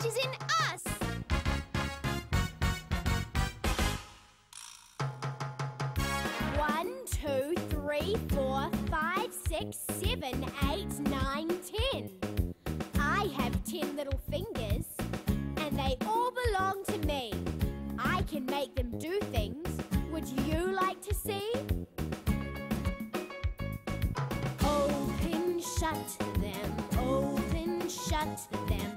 as in us. One, two, three, 4, 5, 6, 7, 8, 9, 10. I have 10 little fingers, and they all belong to me. I can make them do things. Would you like to see? Open, shut them, open, shut them.